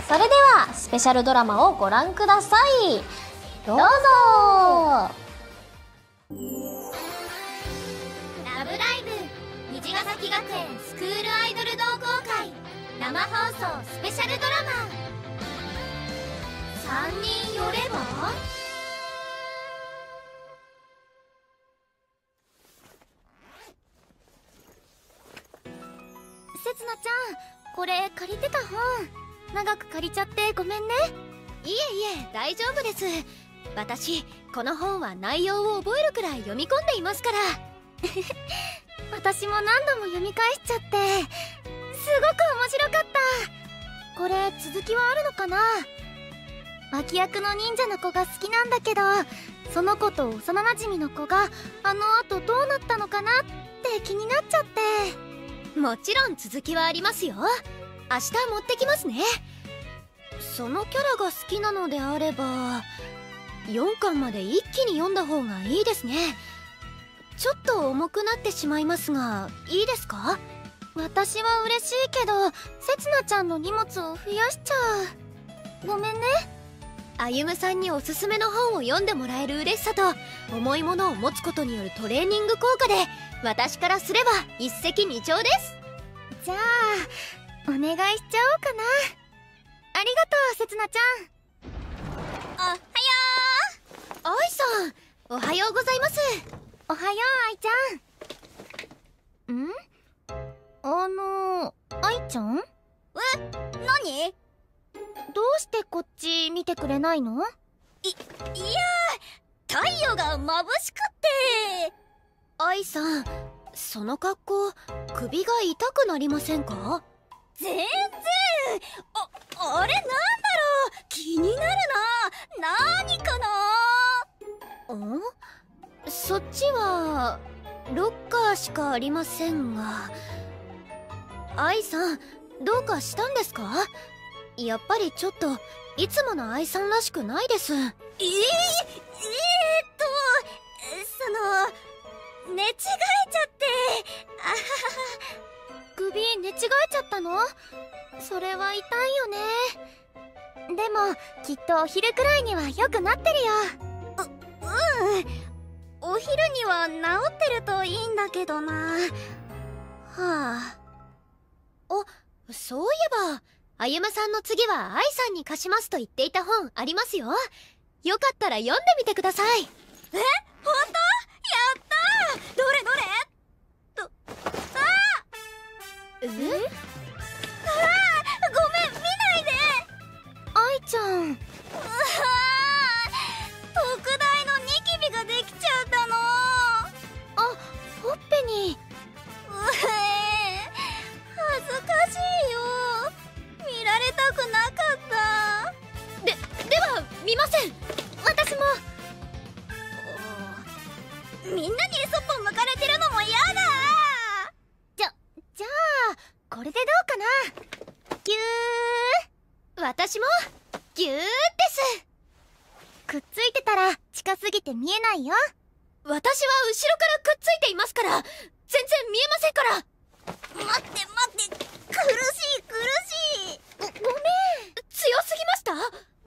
それではスペシャルドラマをご覧ください。どうぞ。 ラブライブ虹ヶ崎学園スクールアイドル同好会生放送スペシャルドラマ3人寄れば。せつなちゃん、これ借りてた本長く借りちゃってごめんね。いえいえ、大丈夫です。私この本は内容を覚えるくらい読み込んでいますから私も何度も読み返しちゃってすごく面白かった。これ続きはあるのかな。脇役の忍者の子が好きなんだけど、その子と幼なじみの子があの後どうなったのかなって気になっちゃって。もちろん続きはありますよ。明日持ってきますね。そのキャラが好きなのであれば4巻まで一気に読んだ方がいいですね。ちょっと重くなってしまいますがいいですか。私は嬉しいけどせつなちゃんの荷物を増やしちゃう。ごめんね。歩夢さんにおすすめの本を読んでもらえる嬉しさと重いものを持つことによるトレーニング効果で私からすれば一石二鳥です。じゃあお願いしちゃおうかな。ありがとうせつなちゃん。おはよう。愛さん、おはようございます。おはよう愛ちゃん。愛ちゃん？何？どうしてこっち見てくれないの？いやー、太陽が眩しくって。愛さん、その格好首が痛くなりませんか？全然。あれなんだろう、気になるな。何かな。そっちはロッカーしかありませんが。愛さん、どうかしたんですか？やっぱりちょっといつもの愛さんらしくないです。寝違えちゃって。首寝違えちゃったの？それは痛いよね。でもきっとお昼くらいには良くなってるよ。お昼には治ってるといいんだけどな。はあ。そういえば歩夢さんの次は愛さんに貸しますと言っていた本ありますよ。よかったら読んでみてください。本当？やったー。どれどれ？ごめん、見ないで。愛ちゃん。特大のニキビができちゃったの。ほっぺに。恥ずかしいよ。見られたくなかった。では見ません。私も。みんなにそっぽ向かれてるのも嫌だ。じゃあこれでどうかな。ぎゅー。私もぎゅーです。くっついてたら近すぎて見えないよ。私は後ろからくっついていますから全然見えませんから。待って、苦しい。ごめん。強すぎました？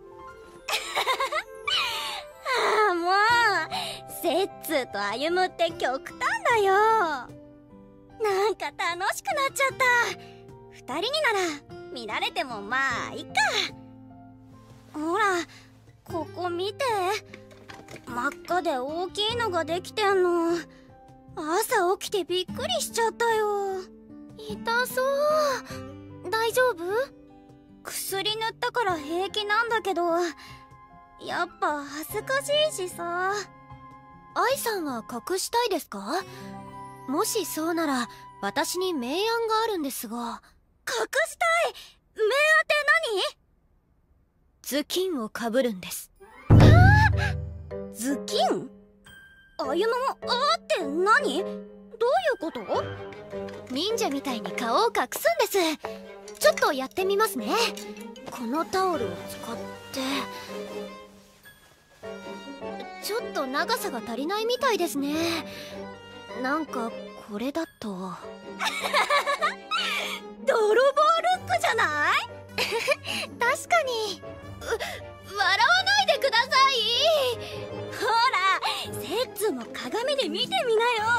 もうセッツーと歩夢って極端だよ。なんか楽しくなっちゃった。2人になら見られてもまあいいか。ほらここ見て、真っ赤で大きいのができてんの。朝起きてびっくりしちゃったよ。痛そう。大丈夫？薬塗ったから平気なんだけどやっぱ恥ずかしいしさ。愛さんは隠したいですか？もしそうなら私に名案があるんですが。隠したい？名案って何？頭巾をかぶるんです。頭巾？歩夢もって何？どういうこと？忍者みたいに顔を隠すんです。ちょっとやってみますね。このタオルを使って。ちょっと長さが足りないみたいですね。なんかこれだと泥棒ルックじゃない？ 確かに。笑わないでください。ほら、セッツも鏡で見てみなよ。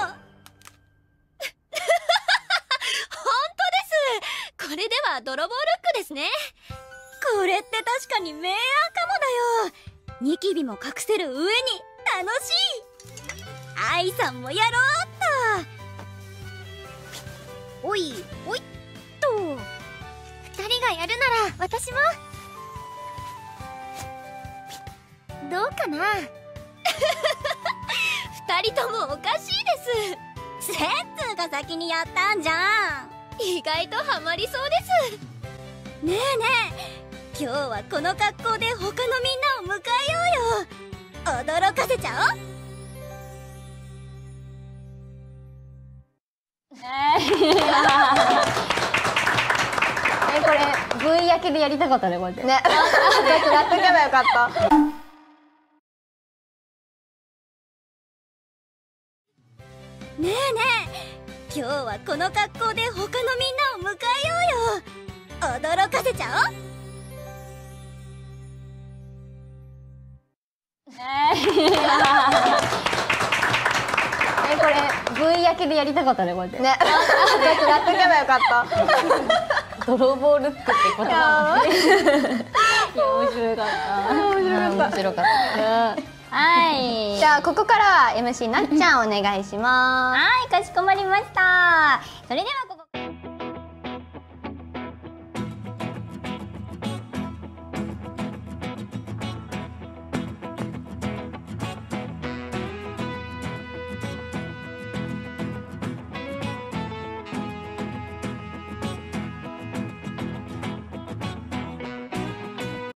本当です。これでは泥棒ルックですね。これって確かに明暗かもだよ。ニキビも隠せる上に楽しい。愛さんもやろうっと。おいおいっと。二人がやるなら私も。どうかな。二人ともおかしいです。セッツーが先にやったんじゃん。意外とハマりそうです。ねえねえ、今日はこの格好で他のみんなを迎えようよ。驚かせちゃおう。 これ V 焼けでやりたかったね、こうやってね。 やっとけばよかった。 ねえねえ、今日はこの格好で他のみんなを迎えようよ。驚かせちゃおう。 これ V 焼けでやりたかったね、こうやってね。 やっとけばよかった。 泥棒ルックって言葉もね。いや、面白かった。面白かった。はい。 じゃあここからは MC なっちゃんお願いします。 はい、かしこまりました。それでは